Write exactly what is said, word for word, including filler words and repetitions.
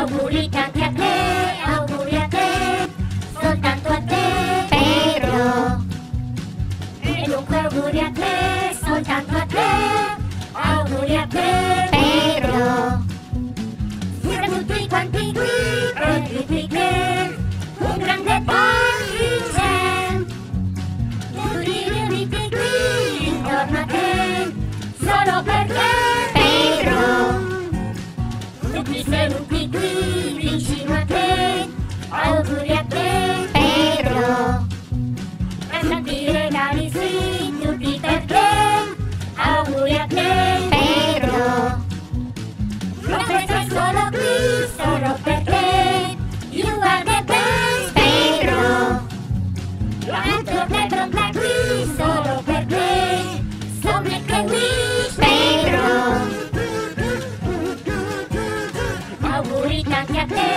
Auguri tanti a te, auguri a te, soltanto a te, Pedro. E dunque auguri a te, soltanto a te, auguri a te, Pedro. Siamo tutti quanti qui, e tutti che un grande party c'è. Tutti riuniti qui, intorno a te, solo per te, Pedro. Tutti seduti qui, vicino a te, auguri a te, Pedro. E tanti regali sì, tutti per te, auguri a te, Pedro. La festa è solo qui, solo per te, you are the best, Pedro. L'altro Pedro è qui, solo per te, so make a wish, Pedro. Auguri tanti a te.